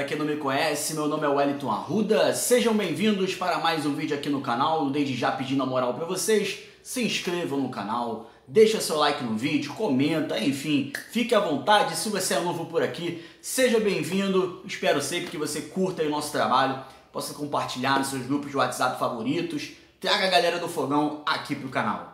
quem não me conhece, meu nome é Wellington Arruda, sejam bem-vindos para mais um vídeo aqui no canal, desde já pedindo a moral para vocês, se inscrevam no canal, deixa seu like no vídeo, comenta, enfim, fique à vontade, se você é novo por aqui, seja bem-vindo, espero sempre que você curta aí o nosso trabalho, possa compartilhar nos seus grupos de WhatsApp favoritos, traga a galera do Fogão aqui pro canal.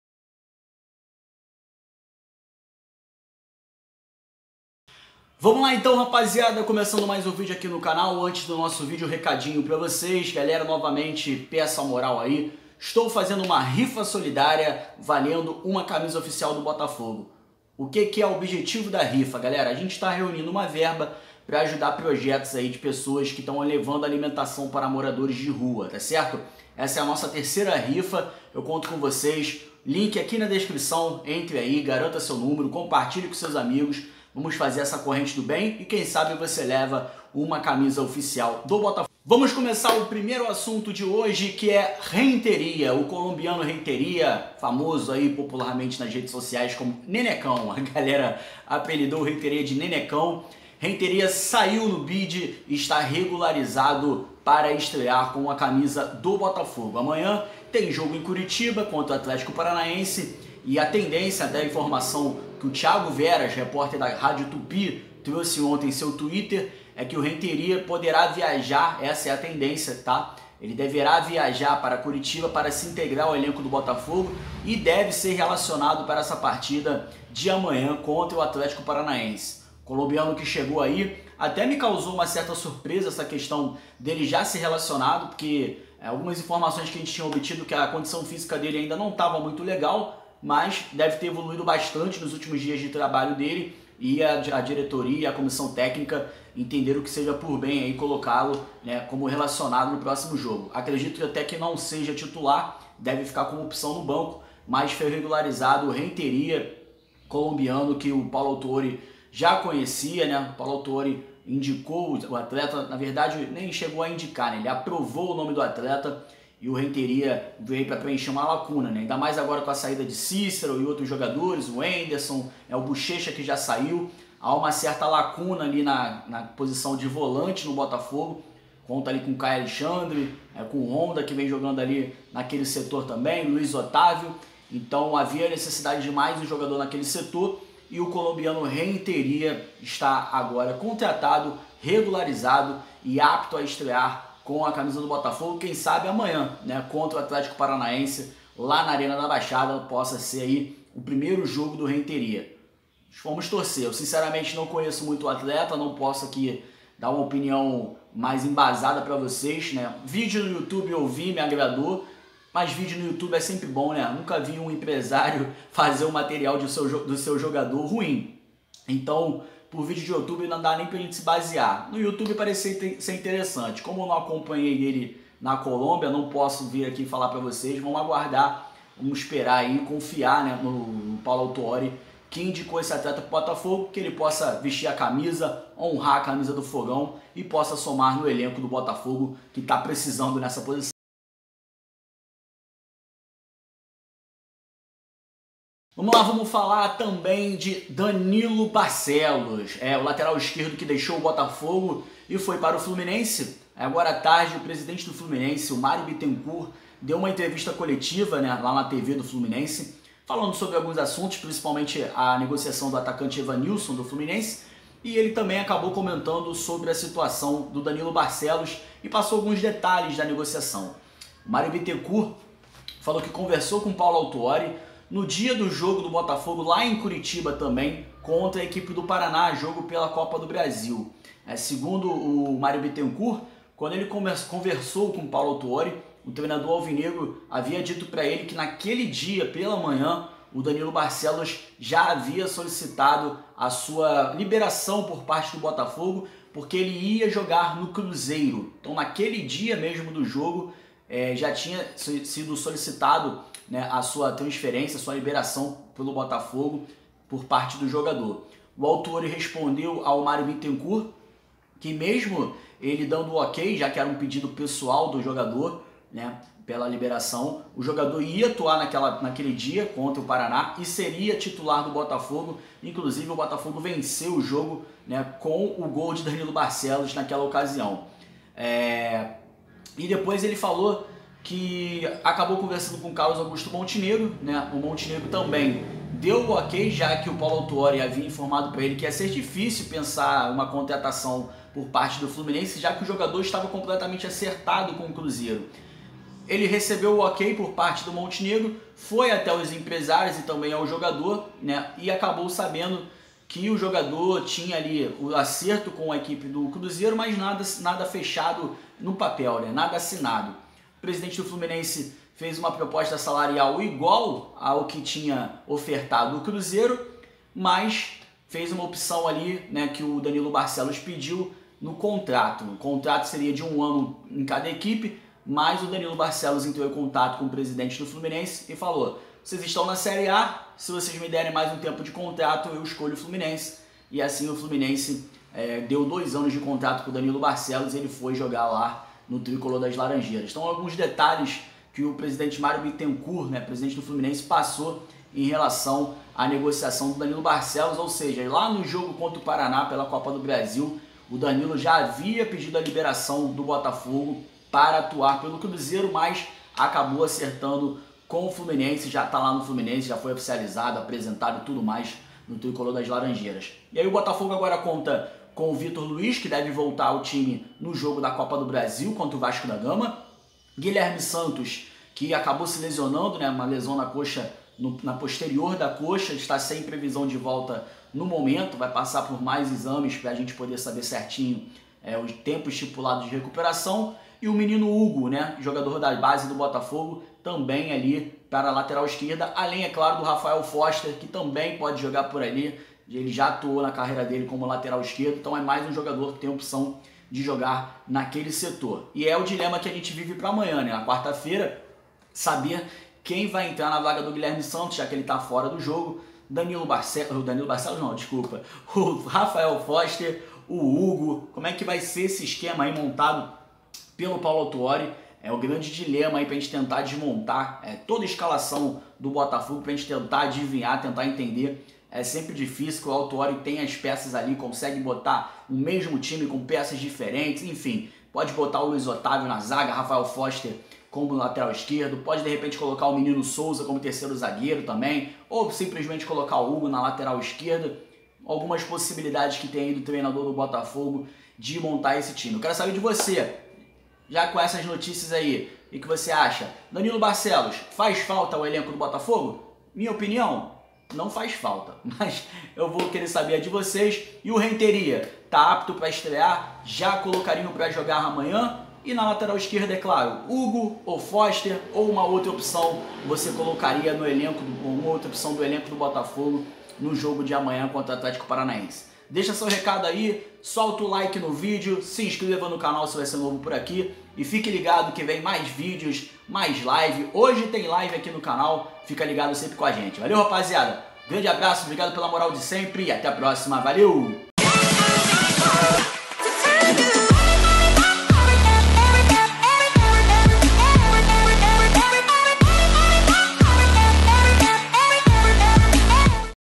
Vamos lá então, rapaziada, começando mais um vídeo aqui no canal. Antes do nosso vídeo, um recadinho pra vocês. Galera, novamente, peça a moral aí. Estou fazendo uma rifa solidária valendo uma camisa oficial do Botafogo. O que é o objetivo da rifa, galera? A gente está reunindo uma verba para ajudar projetos aí de pessoas que estão levando alimentação para moradores de rua, tá certo? Essa é a nossa terceira rifa, eu conto com vocês. Link aqui na descrição, entre aí, garanta seu número, compartilhe com seus amigos. Vamos fazer essa corrente do bem e quem sabe você leva uma camisa oficial do Botafogo. Vamos começar o primeiro assunto de hoje, que é Renteria, o colombiano Renteria, famoso aí popularmente nas redes sociais como Nenecão. A galera apelidou o Renteria de Nenecão. Renteria saiu no bid e está regularizado para estrear com a camisa do Botafogo. Amanhã tem jogo em Curitiba contra o Atlético Paranaense e a tendência da informação que o Thiago Veras, repórter da Rádio Tupi, trouxe ontem em seu Twitter, é que o Renteria poderá viajar, essa é a tendência, tá? Ele deverá viajar para Curitiba para se integrar ao elenco do Botafogo e deve ser relacionado para essa partida de amanhã contra o Atlético Paranaense. O colombiano que chegou aí, até me causou uma certa surpresa essa questão dele já ser relacionado, porque algumas informações que a gente tinha obtido que a condição física dele ainda não estava muito legal, mas deve ter evoluído bastante nos últimos dias de trabalho dele e a diretoria e a comissão técnica entenderam que seja por bem aí colocá-lo, né, como relacionado no próximo jogo. Acredito até que não seja titular, deve ficar como opção no banco, mas foi regularizado o Renteria colombiano que o Paulo Autuori já conhecia, né? O Paulo Autuori indicou o atleta, na verdade nem chegou a indicar, né? Ele aprovou o nome do atleta e o Renteria veio para preencher uma lacuna, né? Ainda mais agora com a saída de Cícero e outros jogadores, o Henderson, o Bochecha que já saiu. Há uma certa lacuna ali na posição de volante no Botafogo. Conta ali com o Caio Alexandre, com o Honda que vem jogando ali naquele setor também, Luiz Otávio. Então havia necessidade de mais um jogador naquele setor e o colombiano Renteria está agora contratado, regularizado e apto a estrear com a camisa do Botafogo, quem sabe amanhã, né, contra o Atlético Paranaense, lá na Arena da Baixada, possa ser aí o primeiro jogo do Renteria. Vamos torcer, eu sinceramente não conheço muito o atleta, não posso aqui dar uma opinião mais embasada para vocês, né. Vídeo no YouTube eu vi, me agradou, mas vídeo no YouTube é sempre bom, né, nunca vi um empresário fazer um material do seu jogador ruim, então por vídeo de YouTube não dá nem pra gente se basear. No YouTube parecia ser interessante. Como eu não acompanhei ele na Colômbia, não posso vir aqui falar pra vocês. Vamos aguardar, vamos esperar aí, confiar, né, no Paulo Autuori, que indicou esse atleta pro Botafogo, que ele possa vestir a camisa, honrar a camisa do Fogão e possa somar no elenco do Botafogo, que tá precisando nessa posição. Vamos lá, vamos falar também de Danilo Barcelos, o lateral esquerdo que deixou o Botafogo e foi para o Fluminense. Agora à tarde, o presidente do Fluminense, o Mário Bittencourt, deu uma entrevista coletiva, né, lá na TV do Fluminense, falando sobre alguns assuntos, principalmente a negociação do atacante Evanilson do Fluminense, e ele também acabou comentando sobre a situação do Danilo Barcelos e passou alguns detalhes da negociação. O Mário Bittencourt falou que conversou com o Paulo Autuori no dia do jogo do Botafogo, lá em Curitiba também, contra a equipe do Paraná, jogo pela Copa do Brasil. Segundo o Mário Bittencourt, quando ele conversou com o Paulo Autuori, o treinador alvinegro havia dito para ele que naquele dia, pela manhã, o Danilo Barcelos já havia solicitado a sua liberação por parte do Botafogo, porque ele ia jogar no Cruzeiro. Então naquele dia mesmo do jogo, já tinha sido solicitado, né, a sua transferência, a sua liberação pelo Botafogo por parte do jogador. O Autuori respondeu ao Mário Bittencourt que mesmo ele dando o ok, já que era um pedido pessoal do jogador, né, pela liberação. O jogador ia atuar naquele dia contra o Paraná e seria titular do Botafogo. Inclusive o Botafogo venceu o jogo, né, com o gol de Danilo Barcelos naquela ocasião. E depois ele falou que acabou conversando com o Carlos Augusto Montenegro, né? O Montenegro também deu o ok, já que o Paulo Autuori havia informado para ele que ia ser difícil pensar uma contratação por parte do Fluminense, já que o jogador estava completamente acertado com o Cruzeiro. Ele recebeu o ok por parte do Montenegro, foi até os empresários e também ao jogador, né? E acabou sabendo que o jogador tinha ali o acerto com a equipe do Cruzeiro, mas nada fechado no papel, né? Nada assinado. O presidente do Fluminense fez uma proposta salarial igual ao que tinha ofertado o Cruzeiro, mas fez uma opção ali, né, que o Danilo Barcelos pediu no contrato. O contrato seria de 1 ano em cada equipe, mas o Danilo Barcelos entrou em contato com o presidente do Fluminense e falou: vocês estão na Série A, se vocês me derem mais um tempo de contrato, eu escolho o Fluminense. E assim o Fluminense deu 2 anos de contrato para o Danilo Barcelos e ele foi jogar lá no Tricolor das Laranjeiras. Então, alguns detalhes que o presidente Mário Bittencourt, né, presidente do Fluminense, passou em relação à negociação do Danilo Barcelos, ou seja, lá no jogo contra o Paraná pela Copa do Brasil, o Danilo já havia pedido a liberação do Botafogo para atuar pelo Cruzeiro, mas acabou acertando com o Fluminense, já está lá no Fluminense, já foi oficializado, apresentado e tudo mais no Tricolor das Laranjeiras. E aí o Botafogo agora conta com o Vitor Luiz, que deve voltar ao time no jogo da Copa do Brasil contra o Vasco da Gama. Guilherme Santos, que acabou se lesionando, né, uma lesão na coxa, na posterior da coxa, está sem previsão de volta no momento, vai passar por mais exames para a gente poder saber certinho o tempo estipulado de recuperação. E o menino Hugo, né, jogador da base do Botafogo, também ali para a lateral esquerda, além, é claro, do Rafael Foster, que também pode jogar por ali. Ele já atuou na carreira dele como lateral esquerdo, então é mais um jogador que tem a opção de jogar naquele setor. E é o dilema que a gente vive para amanhã, né? Na quarta-feira, saber quem vai entrar na vaga do Guilherme Santos, já que ele está fora do jogo. O Rafael Foster, o Hugo, como é que vai ser esse esquema aí montado pelo Paulo Autuori? É o grande dilema aí para a gente tentar desmontar toda a escalação do Botafogo, para a gente tentar adivinhar, tentar entender. É sempre difícil, que o Autuori tem as peças ali, consegue botar o mesmo time com peças diferentes, enfim, pode botar o Luiz Otávio na zaga, Rafael Foster como lateral esquerdo, pode de repente colocar o menino Souza como terceiro zagueiro também, ou simplesmente colocar o Hugo na lateral esquerda. Algumas possibilidades que tem aí do treinador do Botafogo de montar esse time. Eu quero saber de você, já com essas notícias aí, o que você acha? Danilo Barcelos, faz falta ao elenco do Botafogo? Minha opinião, não faz falta, mas eu vou querer saber a de vocês. E o Renteria, tá apto para estrear? Já colocariam para jogar amanhã? E na lateral esquerda, é claro, Hugo ou Foster, ou uma outra opção você colocaria no elenco, uma outra opção do elenco do Botafogo no jogo de amanhã contra o Atlético Paranaense? Deixa seu recado aí, solta o like no vídeo, se inscreva no canal se vai ser novo por aqui e fique ligado que vem mais vídeos, mais live. Hoje tem live aqui no canal, fica ligado sempre com a gente. Valeu, rapaziada, grande abraço, obrigado pela moral de sempre e até a próxima, valeu!